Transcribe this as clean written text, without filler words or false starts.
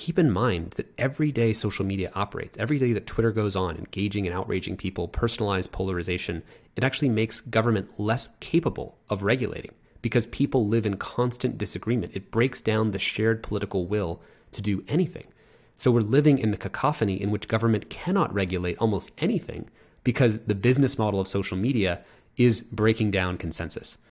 keep in mind that every day social media operates, every day that Twitter goes on, engaging and outraging people, personalized polarization, it actually makes government less capable of regulating because people live in constant disagreement. It breaks down the shared political will to do anything. So we're living in the cacophony in which government cannot regulate almost anything because the business model of social media is breaking down consensus.